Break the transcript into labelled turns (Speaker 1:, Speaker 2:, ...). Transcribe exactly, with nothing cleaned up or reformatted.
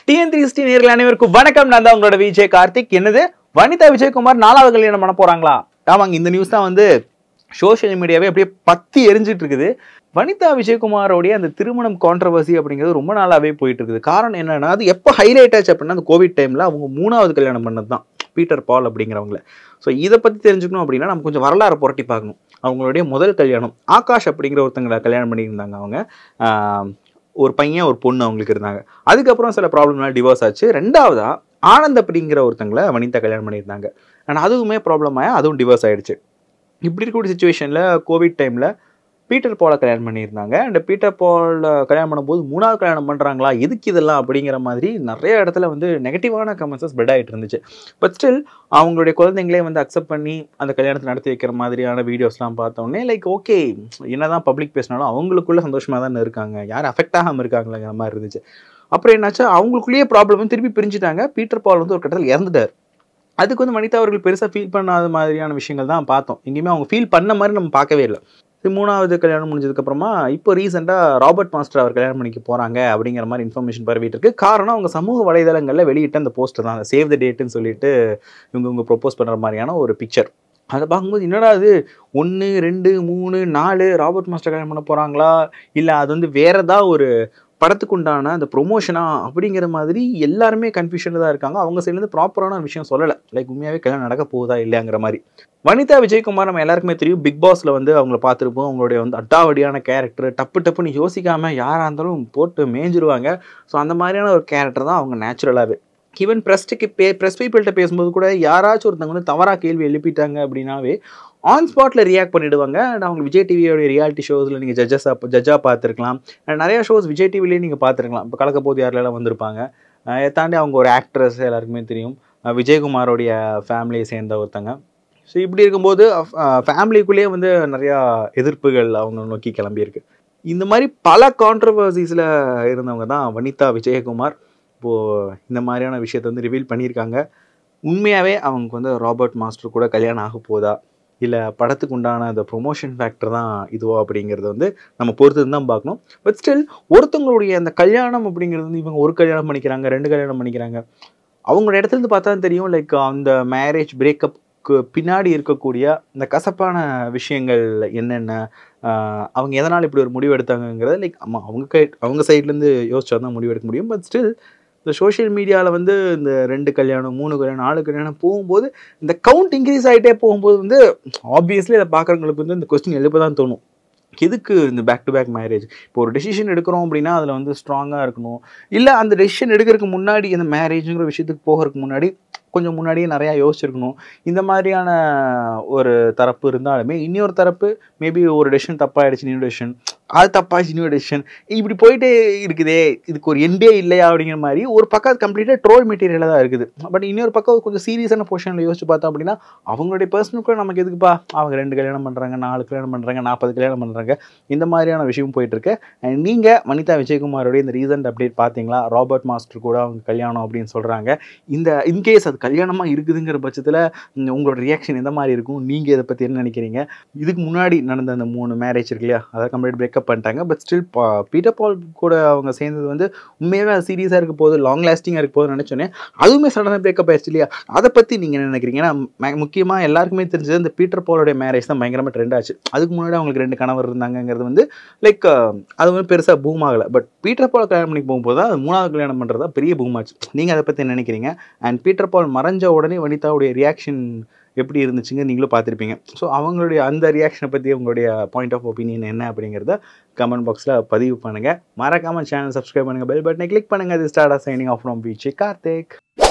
Speaker 1: TN three sixty நேயர்கள் அனைவருக்கும் வணக்கம். நான் தான் உங்களோட விஜய் கார்த்திக். என்னது வனிதா விஜயகுமார் நாலாவது கல்யாணம் பண்ண போறாங்களா? ஆமாங்க, இந்த நியூஸ் தான் வந்து சோஷியல் மீடியாவே அப்படியே பத்தி எரிஞ்சிட்டு இருக்குது. வனிதா விஜயகுமாரோடைய அந்த திருமணம் கான்ட்ரவர்சி அப்படிங்கிறது ரொம்ப நாளாவே போயிட்டு இருக்குது. காரணம் என்னன்னா, அது எப்போ ஹைலைட் ஆச்சு அப்படின்னா அந்த கோவிட் டைம்ல அவங்க மூணாவது கல்யாணம் பண்ணது தான், பீட்டர் பால் அப்படிங்கிறவங்கள. ஸோ இதை பற்றி தெரிஞ்சுக்கணும் அப்படின்னா நம்ம கொஞ்சம் வரலாறு புரட்டி பார்க்கணும். அவங்களுடைய முதல் கல்யாணம் ஆகாஷ் அப்படிங்கிற ஒருத்தங்களை கல்யாணம் பண்ணியிருந்தாங்க. அவங்க ஒரு பையன் ஒரு பொண்ணு அவங்களுக்கு இருந்தாங்க. அதுக்கப்புறம் சில ப்ராப்ளம்னால டிவோர்ஸ் ஆச்சு. ரெண்டாவதா ஆனந்த் அப்படிங்கிற ஒருத்தங்களை வனிதா கல்யாணம் பண்ணியிருந்தாங்க. ஆனால் அதுவுமே ப்ராப்ளம் ஆகி அதுவும் டிவோர்ஸ் ஆகிடுச்சு. இப்படி இருக்கக்கூடிய சுச்சுவேஷனில் கோவிட் டைமில் பீட்டர் பாலை கல்யாணம் பண்ணியிருந்தாங்க. அண்ட் பீட்டர் பால் கல்யாணம் பண்ணும்போது மூணாவது கல்யாணம் பண்ணுறாங்களா, எதுக்கு இதெல்லாம் அப்படிங்கிற மாதிரி நிறைய இடத்துல வந்து நெகட்டிவான கமெண்ட்ஸஸ் ஸ்ப்ரெட் ஆகிட்டு இருந்துச்சு. பட் ஸ்டில் அவங்களுடைய குழந்தைங்களே வந்து அக்செப்ட் பண்ணி அந்த கல்யாணத்தை நடத்தி வைக்கிற மாதிரியான வீடியோஸ்லாம் பார்த்தோன்னே லைக் ஓகே, என்ன தான் பப்ளிக் பேசினாலும் அவங்களுக்குள்ள சந்தோஷமாக தானே இருக்காங்க, யாரும் அஃபெக்ட் ஆகாமல் இருக்காங்களேங்கிற மாதிரி இருந்துச்சு. அப்புறம் என்னாச்சா, அவங்களுக்குள்ளேயே ப்ராப்ளம் திருப்பி பிரிஞ்சுட்டாங்க. பீட்டர் பால் வந்து ஒரு கட்டத்தில் இறந்துட்டார். அதுக்கு வந்து வனிதா அவர்கள் பெருசாக ஃபீல் பண்ணாத மாதிரியான விஷயங்கள் தான் பார்த்தோம். எங்கேயுமே அவங்க ஃபீல் பண்ண மாதிரி நம்ம பார்க்கவே இல்லை. மூணாவது கல்யாணம் முடிஞ்சதுக்கப்புறமா இப்போ ரீசெண்டாக ராபர்ட் மாஸ்டர் அவர் கல்யாணம் பண்ணிக்க போகிறாங்க அப்படிங்கிற மாதிரி இன்ஃபர்மேஷன் பரவிட்டு இருக்கு. காரணம் அவங்க சமூக வலைதளங்களில் வெளியிட்ட அந்த போஸ்டர் தான், சேவ் த டேட்டுன்னு சொல்லிட்டு இவங்க இவங்க ப்ரொப்போஸ் பண்ணுற மாதிரியான ஒரு பிக்சர். அதை பார்க்கும்போது என்னடா அது ஒன்று ரெண்டு மூணு நாலு ராபர்ட் மாஸ்டர் கல்யாணம் பண்ண போகிறாங்களா, இல்லை அது வந்து வேற ஏதாவது ஒரு படத்துக்கு உண்டான அந்த ப்ரொமோஷனா அப்படிங்கிற மாதிரி எல்லாருமே கன்ஃபியூஷனில் தான் இருக்காங்க. அவங்க சைட்லேருந்து ப்ராப்பரான விஷயம் சொல்லலை, லைக் உண்மையாகவே கல்யாணம் நடக்க போகுதா இல்லையாங்கிற மாதிரி. வனிதா விஜயகுமார் நம்ம எல்லாருக்குமே தெரியும், பிக் பாஸில் வந்து அவங்கள பார்த்துருப்போம். அவங்களுடைய வந்து அட்டாவடியான கேரக்டர், டப்பு டப்புன்னு யோசிக்காமல் யாராக இருந்தாலும் போட்டு மேய்ஞ்சிருவாங்க. ஸோ அந்த மாதிரியான ஒரு கேரக்டர் தான் அவங்க நேச்சுரலாகவே. ஈவன் ப்ரெஸ்ட்டுக்கு பே ப்ரெஸ் பீப்பிள்கிட்ட பேசும்போது கூட யாராச்சும் ஒருத்தவங்க வந்து தவறாக கேள்வி எழுப்பிட்டாங்க அப்படின்னாவே ஆன் ஸ்பாட்டில் ரியாக்ட் பண்ணிவிடுவாங்க. அண்ட் அவங்க விஜய் டிவியோடைய ரியாலிட்டி ஷோஸில் நீங்கள் ஜட்ஜஸாக ஜட்ஜாக பார்த்துருக்கலாம். அண்ட் நிறையா ஷோஸ் விஜய் டிவிலேயே நீங்கள் பார்த்துருக்கலாம். இப்போ கலக்கப்போது யாரெல்லாம் வந்திருப்பாங்க. இதை தாண்டி அவங்க ஒரு ஆக்ட்ரஸ் எல்லாருக்குமே தெரியும், விஜயகுமாரோடைய ஃபேமிலியை சேர்ந்த ஒருத்தங்க. ஸோ இப்படி இருக்கும்போது ஃபேமிலிக்குள்ளேயே வந்து நிறையா எதிர்ப்புகள் அவங்க நோக்கி கிளம்பியிருக்கு. இந்த மாதிரி பல கான்ட்ரவர்சிஸில் இருந்தவங்க தான் வனிதா விஜயகுமார். இப்போது இந்த மாதிரியான விஷயத்தை வந்து ரிவீல் பண்ணியிருக்காங்க. உண்மையாகவே அவங்களுக்கு வந்து ராபர்ட் மாஸ்டர் கூட கல்யாணம் ஆக போதா, இல்லை படத்துக்கு உண்டான அந்த ப்ரொமோஷன் ஃபேக்டர் தான் இதுவோ அப்படிங்கிறது வந்து நம்ம பொறுத்து தான் பார்க்கணும். பட் ஸ்டில் ஒருத்தவங்களுடைய அந்த கல்யாணம் அப்படிங்கிறது வந்து இவங்க ஒரு கல்யாணம் பண்ணிக்கிறாங்க, ரெண்டு கல்யாணம் பண்ணிக்கிறாங்க. அவங்களோட இடத்துலேருந்து பார்த்தா தெரியும், லைக் அந்த மேரேஜ் பிரேக்கப்புக்கு பின்னாடி இருக்கக்கூடிய இந்த கசப்பான விஷயங்கள் என்னென்ன, அவங்க எதனால் இப்படி ஒரு முடிவு எடுத்தாங்கங்கிறத லைக் ஆமாம் அவங்க கை அவங்க சைட்லேருந்து யோசிச்சா தான் முடிவு எடுக்க முடியும். பட் ஸ்டில் இந்த சோஷியல் மீடியாவில் வந்து இந்த ரெண்டு கல்யாணம் மூணு கல்யாணம் நாலு கல்யாணம் போகும்போது இந்த கவுண்ட் இன்க்ரீஸ் ஆகிட்டே போகும்போது வந்து ஆப்வியஸ்லி அதை பார்க்குறவங்களுக்கு வந்து இந்த கொஸ்டின் எழுப்ப தான் தோணும், எதுக்கு இந்த பேக் டு பேக் மேரேஜ். இப்போ ஒரு டெசிஷன் எடுக்கிறோம் அப்படின்னா அதில் வந்து ஸ்ட்ராங்காக இருக்கணும், இல்லை அந்த டெசிஷன் எடுக்கிறதுக்கு முன்னாடி இந்த மேரேஜுங்கிற விஷயத்துக்கு போகிறதுக்கு முன்னாடி கொஞ்சம் முன்னாடியே நிறையா யோசிச்சிருக்கணும். இந்த மாதிரியான ஒரு தரப்பு இருந்தாலுமே இன்னொரு தரப்பு மேபி ஒரு டெசிஷன் தப்பாகிடுச்சு, இன்னொரு டெசிஷன் அது தப்பாகிடுச்சு, இன்னொரு டெசிஷன் இப்படி போயிட்டே இருக்குதே, இதுக்கு ஒரு எண்டே இல்லையா அப்படிங்கிற மாதிரி ஒரு பக்கம் அது கம்ப்ளீட்டாக ட்ரோல் மெட்டீரியலாக தான் இருக்குது. பட் இன்னொரு பக்கம் கொஞ்சம் சீரியஸான பொசிஷனில் யோசிச்சு பார்த்தோம் அப்படின்னா அவங்களுடைய பர்சனுக்குள்ள நமக்கு எதுக்குப்பா, அவங்க ரெண்டு கல்யாணம் பண்ணுறாங்க, நாலு கல்யாணம் பண்ணுறாங்க, நாற்பது கல்யாணம் பண்ணுறாங்க, இந்த மாதிரியான விஷயம் போயிட்டுருக்கு. அண்ட் நீங்கள் வனிதா விஜயகுமாரோடைய இந்த ரீசன்ட் அப்டேட் பார்த்தீங்களா, ராபர்ட் மாஸ்டர் கூட அவங்க கல்யாணம் அப்படின்னு சொல்கிறாங்க. இந்த இன்கேஸ் அது கல்யாணமாக இருக்குதுங்கிற பட்சத்தில் உங்களோட ரியாக்ஷன் எந்த மாதிரி இருக்கும், நீங்கள் இதை பற்றி என்ன நினைக்கிறீங்க? இதுக்கு முன்னாடி நடந்த அந்த மூணு மேரேஜ் இருக்கு இல்லையா, அதை கம்ப்ளீட் பிரேக்கப் பண்ணிட்டாங்க. பட் ஸ்டில் பீட்டர் பால் கூட அவங்க சேர்ந்தது வந்து உண்மையாகவே அது சீரியஸாக இருக்க போகுது, லாங் லாஸ்டிங்காக இருக்க போகுதுன்னு நினச்சோன்னே அதுவுமே சடனாக பிரேக்கப் ஆயிடுச்சு இல்லையா. அதை பற்றி நீங்கள் என்ன நினைக்கிறீங்க? ஏன்னா முக்கியமாக எல்லாருக்குமே தெரிஞ்சது இந்த பீட்டர் பாலோடைய மேரேஜ் தான் பயங்கரமாக ட்ரெண்ட் ஆச்சு. அதுக்கு முன்னாடி அவங்களுக்கு ரெண்டு கணவர் இருந்தாங்கிறது வந்து லைக் அது வந்து பெருசாக பூம் ஆகலை. பட் பீட்டர் பால் கல்யாணம் பண்ணி போகும்போது தான் அது மூணாவது கல்யாணம் பண்ணுறதா பெரிய பூம் ஆச்சு. நீங்கள் அதை பற்றி என்ன நினைக்கிறீங்க? அண்ட் பீட்டர் பால் மறைஞ்ச உடனே வனிதாவுடைய ரியாக்ஷன் எப்படி இருந்துச்சுங்க நீங்களும் பார்த்துருப்பீங்க. ஸோ அவங்களுடைய அந்த ரியாக்ஷனை பற்றி உங்களுடைய பாயிண்ட் ஆஃப் ஒப்பீனியன் என்ன அப்படிங்கிறத கமெண்ட் பாக்ஸில் பதிவு பண்ணுங்கள். மறக்காமல் சேனல் சப்ஸ்கிரைப் பண்ணுங்கள், பெல் பட்டனை கிளிக் பண்ணுங்கள். இது start signing off from Vijay Karthik.